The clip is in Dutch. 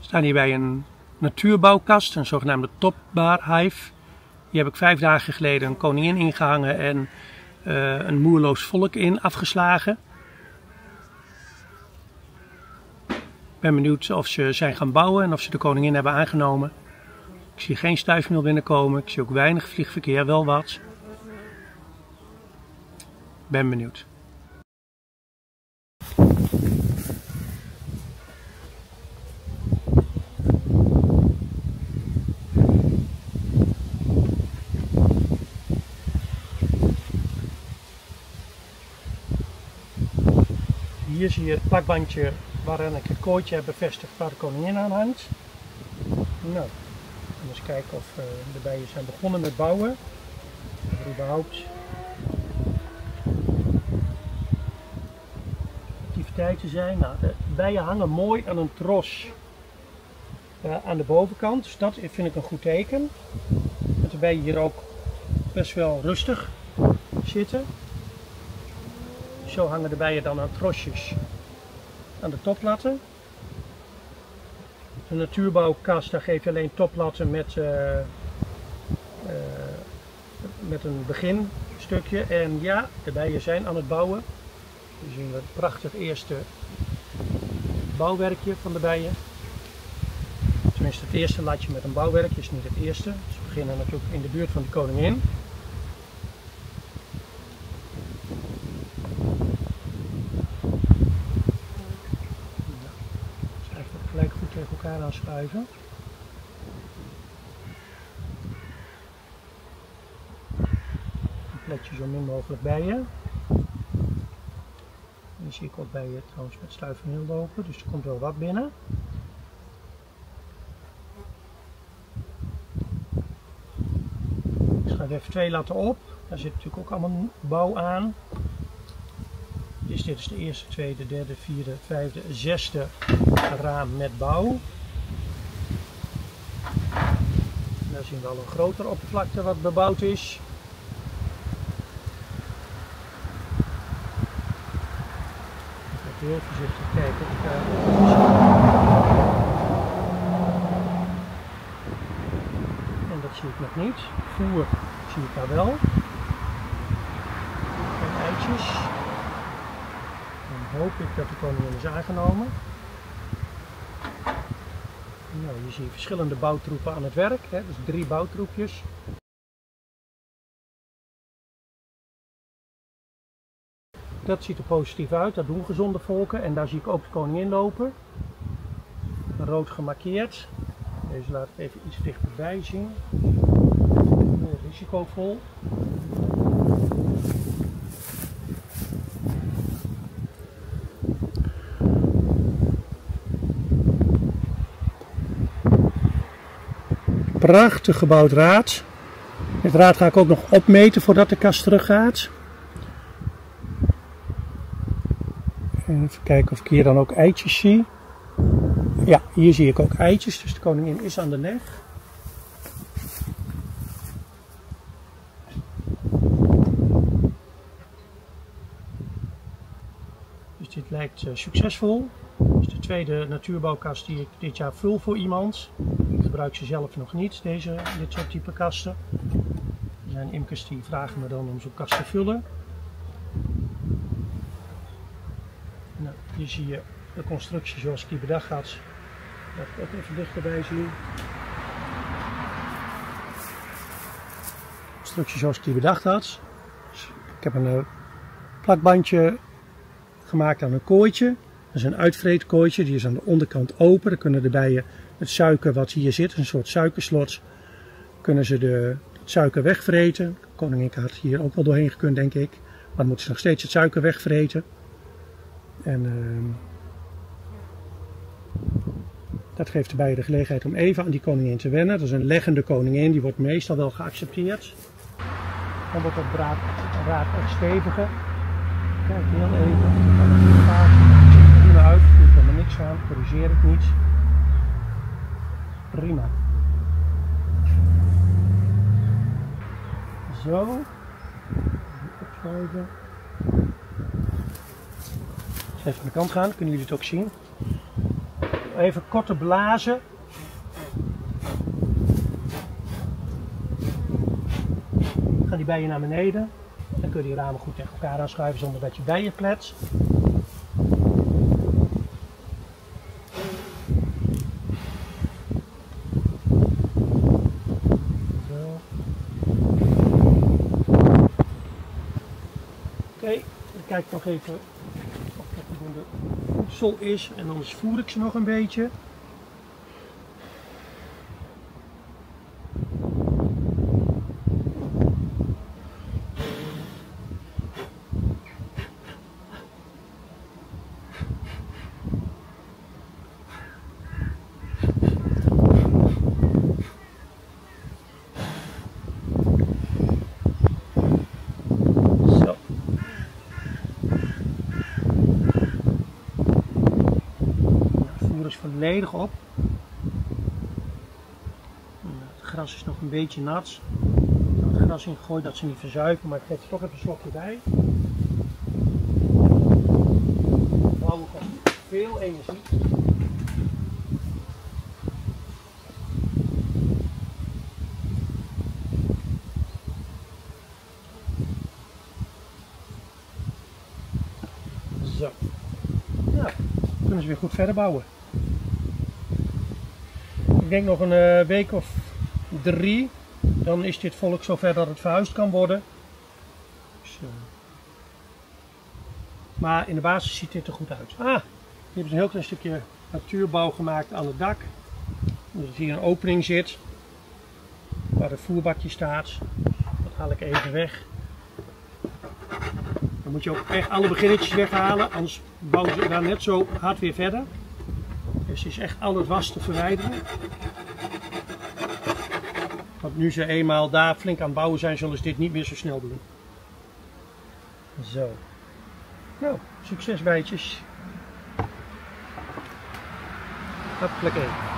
staan hier bij een natuurbouwkast, een zogenaamde topbar-hive. Hier heb ik 5 dagen geleden een koningin ingehangen en een moerloos volk in afgeslagen. Ik ben benieuwd of ze zijn gaan bouwen en of ze de koningin hebben aangenomen. Ik zie geen stuifmeel binnenkomen, ik zie ook weinig vliegverkeer, wel wat. Ik ben benieuwd. Hier zie je het plakbandje waaraan ik het kooitje heb bevestigd waar de koningin aan hangt. Nou, eens kijken of de bijen zijn begonnen met bouwen. Of er überhaupt activiteiten zijn. Nou, de bijen hangen mooi aan een tros aan de bovenkant, dus dat vind ik een goed teken. Dat de bijen hier ook best wel rustig zitten. Zo hangen de bijen dan aan trosjes aan de toplatten. De natuurbouwkast, daar geef je alleen toplatten met een beginstukje. En ja, de bijen zijn aan het bouwen. Hier zien we het prachtig eerste bouwwerkje van de bijen. Tenminste het eerste latje met een bouwwerkje is niet het eerste. Ze beginnen natuurlijk in de buurt van de koningin. Gelijk goed tegen elkaar aanschuiven. Een pletje zo min mogelijk bijen. Hier zie ik ook bijen trouwens met stuifmeel lopen, dus er komt wel wat binnen. Ik schuif even 2 latten op. Daar zit natuurlijk ook allemaal bouw aan. Dus dit is de eerste, tweede, derde, vierde, vijfde, zesde raam met bouw. Daar zien we al een grotere oppervlakte wat bebouwd is. Even heel voorzichtig kijken of ik en dat zie ik nog niet. Voer zie ik daar wel. En eitjes. Dan hoop ik dat de koningin is aangenomen. Nou, hier zie je verschillende bouwtroepen aan het werk, hè? Dus 3 bouwtroepjes. Dat ziet er positief uit, dat doen gezonde volken en daar zie ik ook de koningin lopen. Rood gemarkeerd. Deze laat ik even iets dichterbij zien. Heel risicovol. Prachtig gebouwd raad. Dit raad ga ik ook nog opmeten voordat de kast terug gaat. Even kijken of ik hier dan ook eitjes zie. Ja, hier zie ik ook eitjes, dus de koningin is aan de leg. Dus dit lijkt succesvol. Dit is de tweede natuurbouwkast die ik dit jaar vul voor iemand. Ik gebruik ze zelf nog niet, dit soort type kasten. Er zijn imkers die vragen me dan om zo'n kast te vullen. Nou, hier zie je de constructie zoals ik die bedacht had. Dat ik ook even dichterbij zie. Constructie zoals ik die bedacht had. Dus ik heb een plakbandje gemaakt aan een kooitje. Dat is een uitvreetkooitje, die is aan de onderkant open. Dan kunnen de bijen het suiker wat hier zit, een soort suikerslot, kunnen ze het suiker wegvreten. De koningin had hier ook wel doorheen gekund, denk ik. Maar dan moeten ze nog steeds het suiker wegvreten. En dat geeft de bijen de gelegenheid om even aan die koningin te wennen. Dat is een leggende koningin, die wordt meestal wel geaccepteerd. Dan wordt het raad echt steviger. Kijk heel even. Het ziet er prima uit, er doet er maar niks aan, corrigeer het niet. Prima. Zo. Opschuiven. Even aan de kant gaan, kunnen jullie het ook zien. Even korte blazen. Gaan die bijen naar beneden. Dan kun je die ramen goed tegen elkaar aanschuiven zonder dat je bijen kletst. Oké, dan kijk ik nog even of dat de voedsel is en anders voer ik ze nog een beetje. Volledig op. Het gras is nog een beetje nat. Het gras ingegooid dat ze niet verzuipen, maar ik geef er toch even een slokje bij. Bouwen kost veel energie. Zo. Nou, dan kunnen ze weer goed verder bouwen. Ik denk nog een week of 3, dan is dit volk zover dat het verhuisd kan worden. Dus, maar in de basis ziet dit er goed uit. Hier hebben ze een heel klein stukje natuurbouw gemaakt aan het dak. Dus hier een opening zit, waar het voerbakje staat. Dat haal ik even weg. Dan moet je ook echt alle beginnetjes weghalen, anders bouwen ze daar net zo hard weer verder. Dus het is echt al het was te verwijderen. Want nu ze eenmaal daar flink aan het bouwen zijn, zullen ze dit niet meer zo snel doen. Zo. Nou, succes bijtjes. Hopelijk.